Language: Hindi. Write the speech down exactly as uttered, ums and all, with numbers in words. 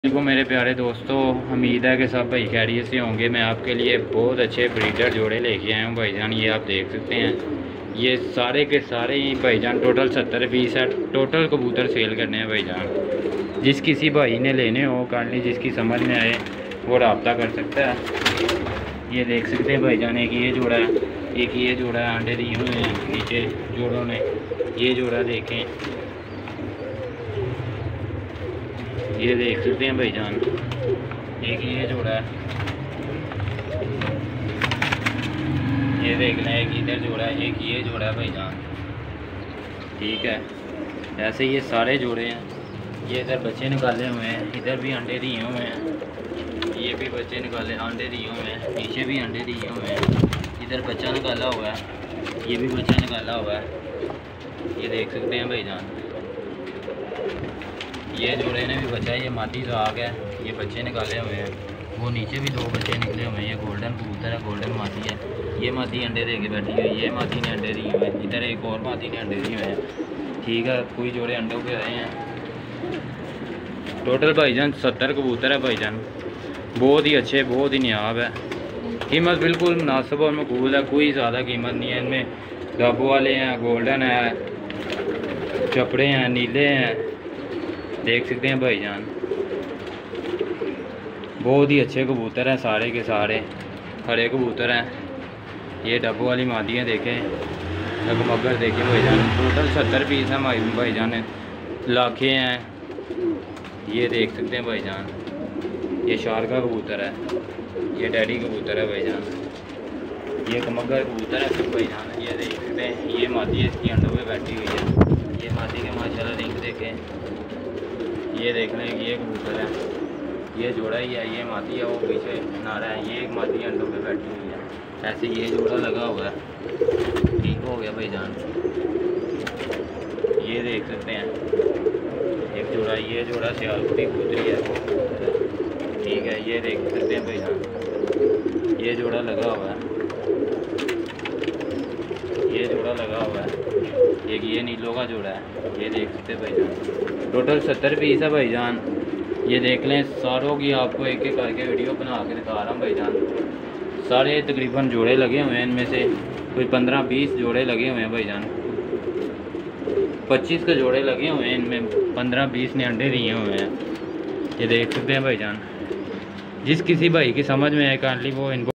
को मेरे प्यारे दोस्तों, उम्मीद है कि सब भाई खैरियत से होंगे। मैं आपके लिए बहुत अच्छे ब्रीडर जोड़े लेके आया हूँ भाईजान। ये आप देख सकते हैं, ये सारे के सारे ही भाईजान टोटल सत्तर पीस है। टोटल कबूतर सेल करने हैं भाईजान। जिस किसी भाई ने लेने हो काइंडली जिसकी समझ में आए वो रब्ता कर सकता है। ये देख सकते हैं भाईजान, एक ये जोड़ा है, एक ये जोड़ा है, अंडे दिए हुए हैं नीचे जोड़ों ने। ये जोड़ा देखें, ये देख सकते हैं भाईजान, एक ये जोड़ा है, ये देख लें, एक इधर जोड़ा है, एक ये जोड़ा है भाईजान। ठीक है, ऐसे ये सारे जोड़े हैं। ये इधर बच्चे निकाले हुए हैं, इधर भी अंडे दिए हुए हैं, ये भी बच्चे निकाले अंडे दिए हुए हैं, पीछे भी अंडे दिए हुए हैं, इधर बच्चा निकाला हुआ है, ये भी बच्चा निकाला हुआ है। ये देख सकते हैं भाईजान, ये जोड़े ने भी बच्चा, ये मादी राग है, ये बच्चे निकाले हुए हैं। वो नीचे भी दो बच्चे निकले हुए हैं। ये गोल्डन कबूतर है, गोल्डन मादी है। ये मादी अंडे दे के बैठी हुई है, ये मादी ने अंडे दिए हुए हैं, इधर एक और मादी ने अंडे दिए हुए हैं। ठीक है, कोई जोड़े अंडों पे आए हैं। टोटल भाईजान सत्तर कबूतर है भाईजान, बहुत ही अच्छे, बहुत ही नियाब है। कीमत बिल्कुल मुनासिब और मकबूल है, कोई ज़्यादा कीमत नहीं है। इनमें डब्बो वाले हैं, गोल्डन है, चपड़े हैं, नीले हैं, देख सकते हैं भाईजान। बहुत ही अच्छे कबूतर हैं, सारे के सारे हरे कबूतर हैं। ये डब्बो वाली मादियाँ देखें, लगमगर देखें भाईजान। टोटल सत्तर पीस हैं भाईजान, लाखे हैं। ये देख सकते हैं भाईजान, ये शारका कबूतर है, ये डैडी कबूतर है भाईजान। ये कमगर कबूतर है सब भाईजान। ये देख सकते हैं, ये मादी इसकी अंडों पे बैठी हुई है। ये मादी के माशाल्लाह रिंग देखें, ये देख लें, ये कबूतर है, ये जोड़ा ही है, ये मादी है, वो पीछे नारा है। ये एक मादी अंडों पे बैठी हुई है। ऐसे ये जोड़ा लगा हुआ है, ठीक हो गया भाईजान। ये देख सकते हैं एक जोड़ा, ये जोड़ा सियालकोटी कबूतरी है वो, ठीक है। ये देख सकते हैं भाईजान, ये जोड़ा लगा हुआ है, ये जोड़ा लगा हुआ है। एक ये नीलों का जोड़ा है, ये देख सकते हैं भाईजान। टोटल सत्तर पीस है भाईजान। ये देख लें, सारों की आपको एक एक करके वीडियो बना के दिखा रहा हूँ भाईजान। सारे तकरीबन जोड़े लगे हुए हैं, इनमें से कोई पंद्रह बीस जोड़े लगे हुए हैं भाईजान। पच्चीस के जोड़े लगे हुए हैं, इनमें पंद्रह बीस ने अंडे दिए हुए हैं। ये देख सकते हैं भाईजान। जिस किसी भाई की समझ में आए काइंडली वो इनको